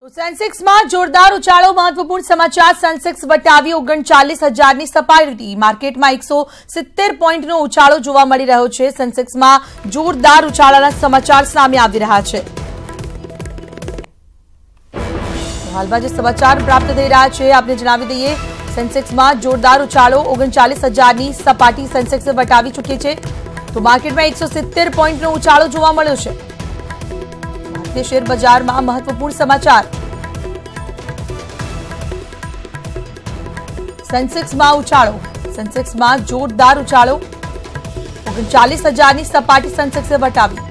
Sensex में जोरदार उछाळो। महत्वपूर्ण समाचार। सेंसेक्स वटावी 39,000 सपाटी। मार्केट में 170 पॉइंट नो उछाळो जोवा मळी रह्यो छे। सेंसेक्स में जोरदार उछाळाना समाचार सामे आवी रह्या छे। हालमां जे समाचार प्राप्त थई रह्या छे आपने जणावी दઈએ, सेंसेक्स में जोरदार उछाळो। 39,000 सपाटी सेंसेक्स वटावी चूकी छे। तो मार्केट में 170 पॉइंट नो उछाळो जोवा मळ्यो छे। भारतीय शेर बजार में महत्वपूर्ण समाचार। सेंसेक्स में उछाळो। सेंसेक्स में जोरदार उछाळो। 39,000 सपाटी सेंसेक्स वटावी।